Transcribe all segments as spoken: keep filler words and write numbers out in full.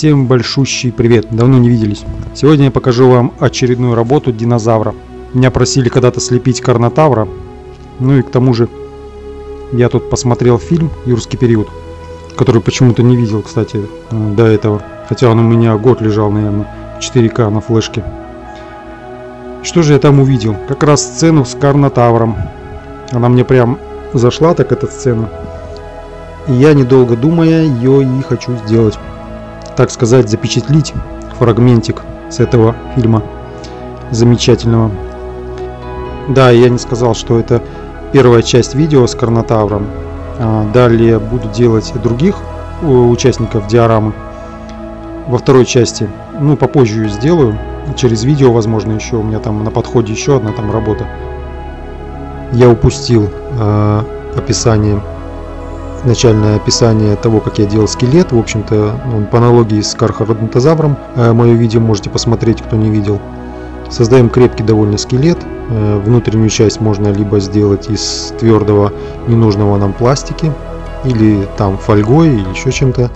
Всем большущий привет, давно не виделись. Сегодня я покажу вам очередную работу динозавра. Меня просили когда-то слепить карнотавра. Ну и к тому же я тут посмотрел фильм «Юрский период», который почему-то не видел, кстати, до этого. Хотя он у меня год лежал, наверное, в четыре ка на флешке. Что же я там увидел? Как раз сцену с карнотавром. Она мне прям зашла, так эта сцена. И я, недолго думая, ее и хочу сделать. Так сказать, запечатлить фрагментик с этого фильма замечательного. Да, я не сказал, что это первая часть видео с карнотавром. Далее буду делать других участников диорамы во второй части. Ну, попозже ее сделаю. Через видео, возможно, еще у меня там на подходе еще одна там работа. Я упустил э, описание, начальное описание того, как я делал скелет. В общем-то, он по аналогии с кархародонтозавром. Э, мое видео можете посмотреть, кто не видел. Создаем крепкий довольно скелет. Э, внутреннюю часть можно либо сделать из твердого, ненужного нам пластики, или там фольгой, или еще чем-то.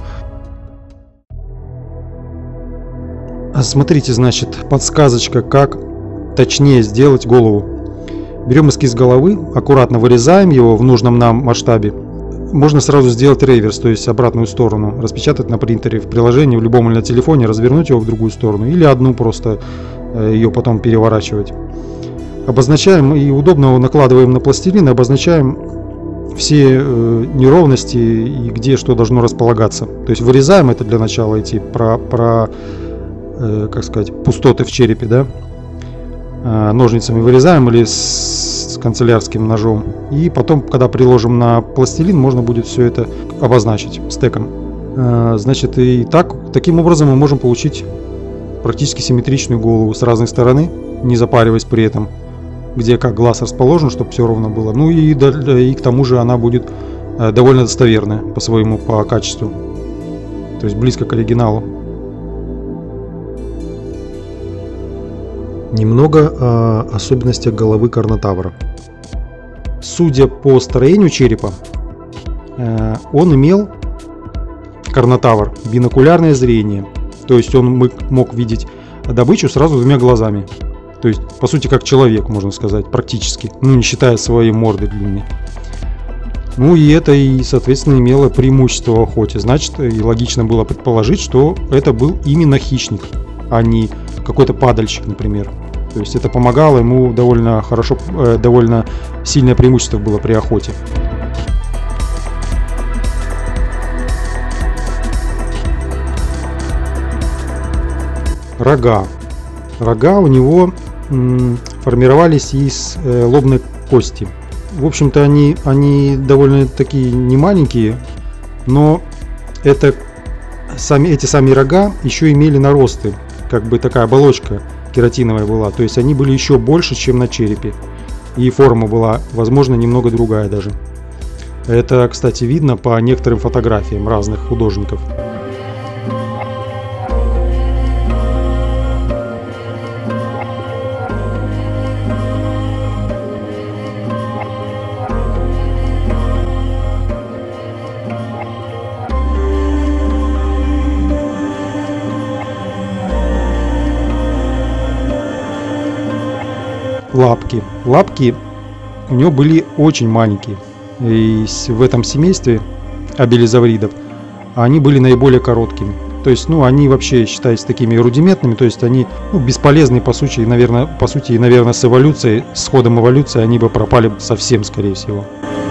Смотрите, значит, подсказочка, как точнее сделать голову. Берем эскиз головы, аккуратно вырезаем его в нужном нам масштабе. Можно сразу сделать реверс, то есть обратную сторону, распечатать на принтере в приложении, в любом или на телефоне, развернуть его в другую сторону, или одну просто ее потом переворачивать. Обозначаем и удобно накладываем на пластилин, и обозначаем все неровности и где что должно располагаться. То есть вырезаем это для начала, эти про, про как сказать, пустоты в черепе, да, ножницами вырезаем или с канцелярским ножом, и потом, когда приложим на пластилин, можно будет все это обозначить стеком. Значит, и так, таким образом мы можем получить практически симметричную голову с разной стороны, не запариваясь при этом, где как глаз расположен, чтобы все ровно было. Ну и, и к тому же она будет довольно достоверная по своему, по качеству, то есть близко к оригиналу. Немного о особенностях головы карнотавра. Судя по строению черепа, он имел, карнотавр, бинокулярное зрение. То есть он мог видеть добычу сразу двумя глазами. То есть, по сути, как человек, можно сказать, практически. Ну, не считая своей морды длинной. Ну и это, и, соответственно, имело преимущество в охоте. Значит, и логично было предположить, что это был именно хищник, а не какой-то падальщик, например. То есть это помогало ему довольно хорошо, э, довольно сильное преимущество было при охоте. Рога. Рога у него м, формировались из э, лобной кости. В общем-то, они, они довольно такие не маленькие, но это, сами, эти сами рога еще имели наросты. Как бы такая оболочка кератиновая была, то есть они были еще больше, чем на черепе, и форма была, возможно, немного другая даже. Это, кстати, видно по некоторым фотографиям разных художников. Лапки. Лапки у него были очень маленькие. И в этом семействе абелизавридов они были наиболее короткими. То есть, ну, они вообще считаются такими рудиментными, то есть они, ну, бесполезны по сути, наверное, по сути, и, наверное, с эволюцией, с ходом эволюции они бы пропали совсем, скорее всего.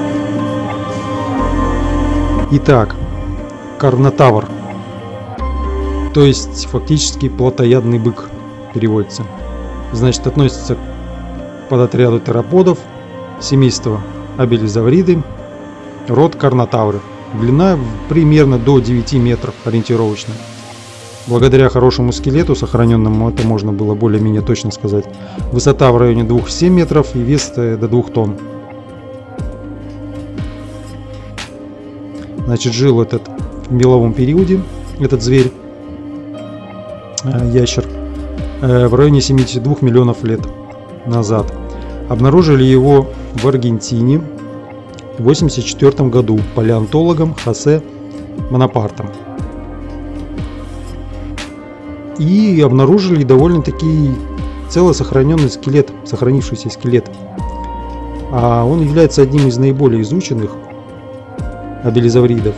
Итак, карнотавр. То есть, фактически, плотоядный бык переводится. Значит, относится к под отряду тероподов, семейство абелизавриды, род карнотавры. Длина примерно до девяти метров ориентировочно. Благодаря хорошему скелету, сохраненному, это можно было более-менее точно сказать. Высота в районе двух целых семи десятых метров и вес до двух тонн. Значит, жил этот в меловом периоде, этот зверь, ящер, в районе семидесяти двух миллионов лет назад. Обнаружили его в Аргентине в восемьдесят четвёртом году палеонтологом Хосе Монапартом. И обнаружили довольно-таки целый сохраненный скелет, сохранившийся скелет. А он является одним из наиболее изученных абелизавридов.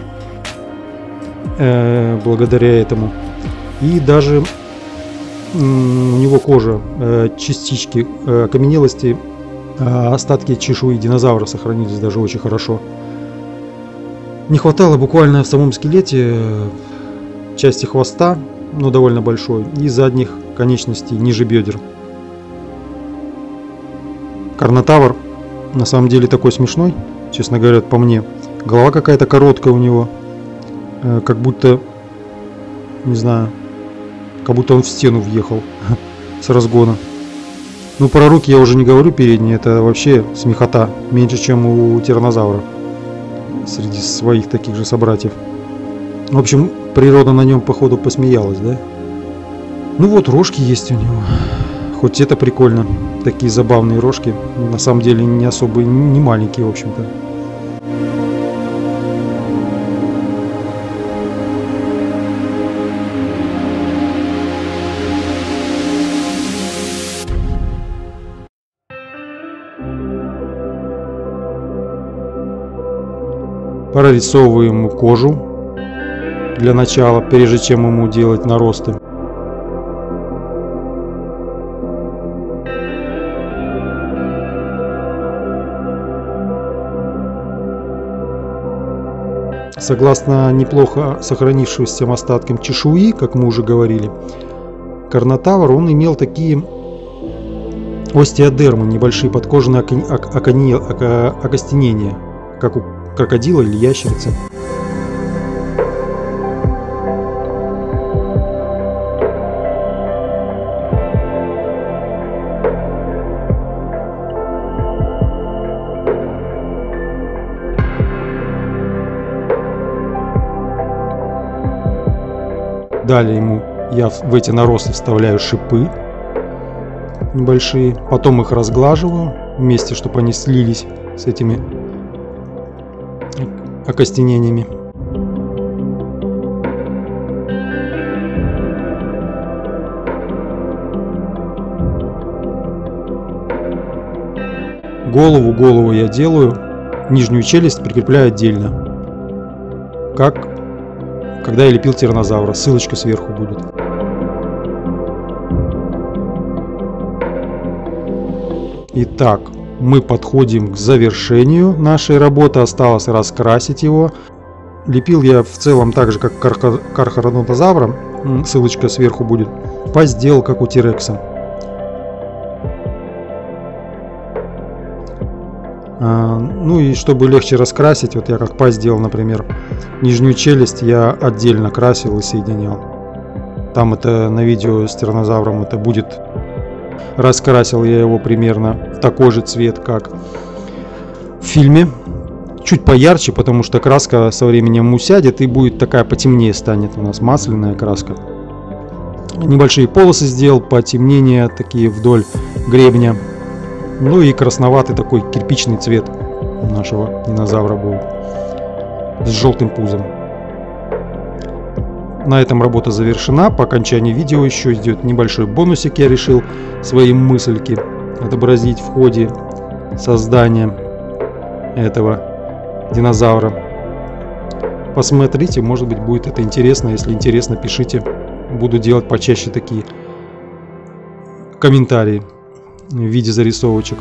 Э, благодаря этому. И даже у него кожа, э, частички э, окаменелости, э, остатки чешуи динозавра сохранились даже очень хорошо. Не хватало буквально в самом скелете части хвоста, но довольно большой, и задних конечностей ниже бедер. Карнотавр на самом деле такой смешной, честно говоря, по мне. Голова какая-то короткая у него, э, как будто, не знаю, как будто он в стену въехал с разгона. Ну, про руки я уже не говорю передние, это вообще смехота, меньше, чем у тираннозавра среди своих таких же собратьев. В общем, природа на нем, походу, посмеялась, да? Ну вот, рожки есть у него. Хоть это прикольно. Такие забавные рожки. На самом деле не особо, не маленькие, в общем-то. Прорисовываем ему кожу для начала, прежде чем ему делать наросты. Согласно неплохо сохранившимся остаткам чешуи, как мы уже говорили, карнотавр, он имел такие остеодермы, небольшие подкожные окостенения, как у крокодила или ящерицы. Далее ему я в эти наросты вставляю шипы небольшие, потом их разглаживаю вместе, чтобы они слились с этими окостенениями. Голову, голову я делаю, нижнюю челюсть прикрепляю отдельно, как когда я лепил тираннозавра. Ссылочка сверху будет. Итак, мы подходим к завершению нашей работы. Осталось раскрасить его. Лепил я в целом так же, как кархародонтозавра. Ссылочка сверху будет. Пасть сделал, как у тирекса. А, ну и чтобы легче раскрасить, вот я как пасть сделал, например, нижнюю челюсть я отдельно красил и соединял. Там это на видео с тираннозавром это будет. Раскрасил я его примерно в такой же цвет, как в фильме. Чуть поярче, потому что краска со временем усядет и будет такая потемнее станет у нас, масляная краска. Небольшие полосы сделал, потемнения такие вдоль гребня. Ну и красноватый такой кирпичный цвет у нашего динозавра был. С желтым пузом. На этом работа завершена. По окончании видео еще идет небольшой бонусик. Я решил свои мыслики отобразить в ходе создания этого динозавра. Посмотрите, может быть, будет это интересно. Если интересно, пишите. Буду делать почаще такие комментарии в виде зарисовочек.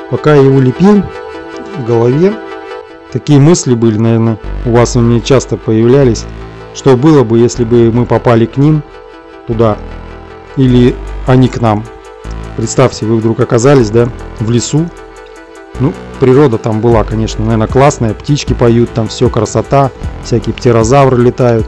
Пока я его лепил, в голове такие мысли были, наверное, у вас у меня часто появлялись. Что было бы, если бы мы попали к ним туда, или они к нам. Представьте, вы вдруг оказались, да, в лесу. Ну, природа там была, конечно, наверное, классная. Птички поют, там все красота. Всякие птерозавры летают.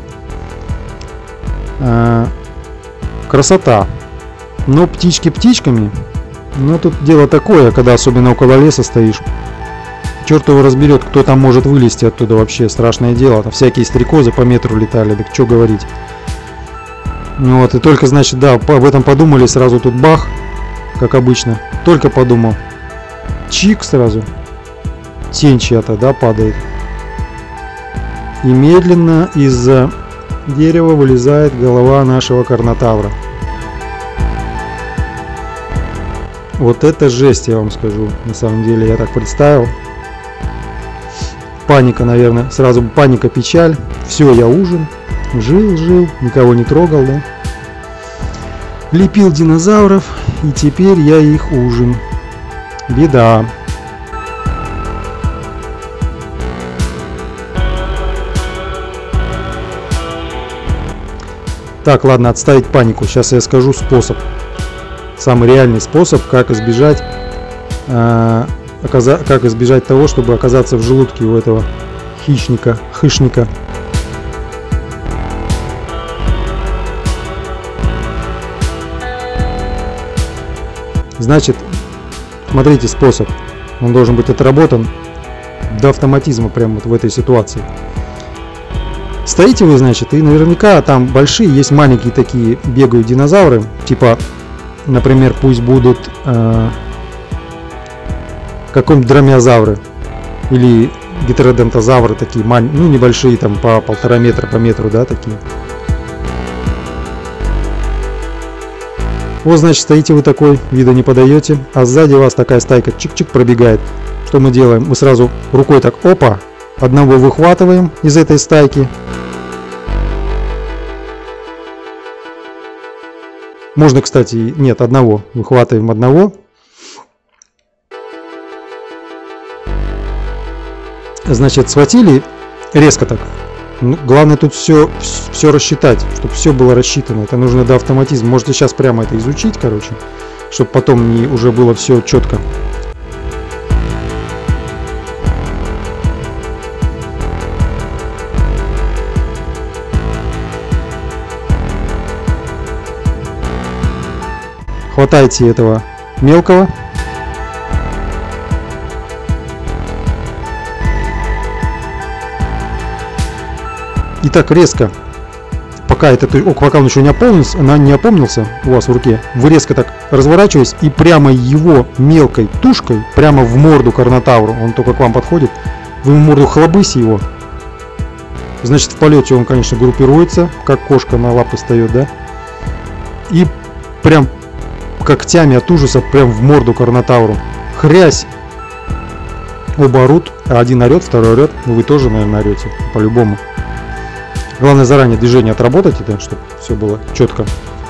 А, красота. Но птички птичками. Но тут дело такое, когда особенно около леса стоишь. Черт его разберет, кто там может вылезти оттуда вообще. Страшное дело. Там всякие стрекозы по метру летали. Так что говорить. Ну вот, и только, значит, да, об этом подумали, сразу тут бах. Как обычно. Только подумал. Чик сразу. Тень чья-то, да, падает. И медленно из-за дерева вылезает голова нашего карнотавра. Вот это жесть, я вам скажу. На самом деле, я так представил. Паника, наверное. Сразу паника, печаль. Все, я ужин. Жил, жил. Никого не трогал, да. Лепил динозавров. И теперь я их ужин. Беда. Так, ладно, отставить панику. Сейчас я скажу способ. Самый реальный способ, как избежать, э, оказа, как избежать того, чтобы оказаться в желудке у этого хищника, хышника. Значит, смотрите способ. Он должен быть отработан до автоматизма прямо вот в этой ситуации. Стоите вы, значит, и наверняка там большие, есть маленькие такие бегают динозавры. Типа, например, пусть будут э, каком-нибудь дромеозавры. Или гетеродонтозавры такие, ну небольшие, там по полтора метра, по метру, да, такие. Вот, значит, стоите вы такой, вида не подаете, а сзади вас такая стайка чик-чик пробегает. Что мы делаем? Мы сразу рукой так, опа, одного выхватываем из этой стайки. Можно, кстати, нет, одного. Выхватываем одного. Значит, схватили резко так. Ну, главное тут все, все рассчитать, чтобы все было рассчитано. Это нужно до автоматизма. Можете сейчас прямо это изучить, короче, чтобы потом не уже было все четко. Хватайте этого мелкого. И так резко, пока, это, пока он еще не опомнился, она не опомнился у вас в руке, вы резко так разворачиваетесь и прямо его мелкой тушкой, прямо в морду карнотавру, он только к вам подходит, вы в морду хлобысь его. Значит, в полете он, конечно, группируется, как кошка на лапы встает, да? И прям когтями от ужаса прям в морду карнотавру. Хрясь! Оба орут, один орет, второй орет, ну вы тоже, наверное, орете, по-любому. Главное заранее движение отработать, это, чтобы все было четко.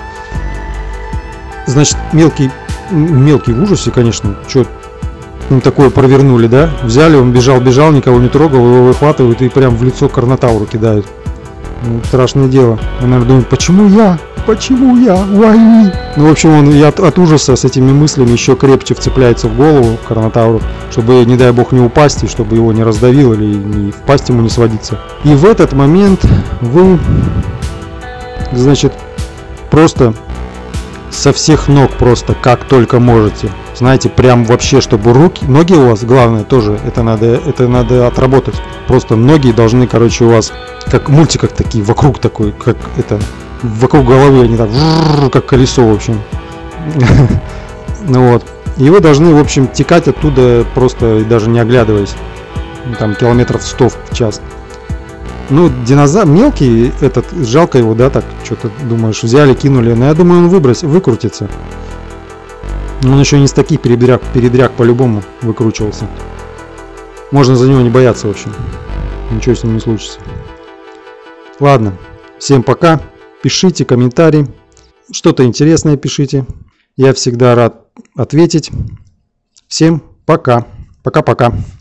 Значит, мелкий, мелкий в ужасе, конечно, что такое провернули, да? Взяли, он бежал, бежал, никого не трогал, его выхватывают и прям в лицо карнотавру кидают. Ну, страшное дело. Он, наверное, думает, почему я? Почему я? Уай! Ну, в общем, он и от, от ужаса с этими мыслями еще крепче вцепляется в голову карнотавру, чтобы, не дай бог, не упасть, и чтобы его не раздавил или не в пасть ему не сводиться. И в этот момент вы, значит, просто со всех ног, просто как только можете, знаете, прям вообще, чтобы руки, ноги у вас, главное тоже, это надо, это надо отработать. Просто ноги должны, короче, у вас, как в мультиках такие, вокруг такой, как это... Вокруг головы они так, как колесо, в общем. Ну вот. И вы должны, в общем, текать оттуда просто даже не оглядываясь. Там километров сто в час. Ну, динозавр мелкий, этот, жалко его, да, так, что-то думаешь, взяли, кинули. Но я думаю, он выбросит, выкрутится. Он еще не с таких передряг, передряг по-любому выкручивался. Можно за него не бояться, в общем. Ничего с ним не случится. Ладно, всем пока. Пишите комментарии, что-то интересное пишите. Я всегда рад ответить. Всем пока. Пока. Пока-пока.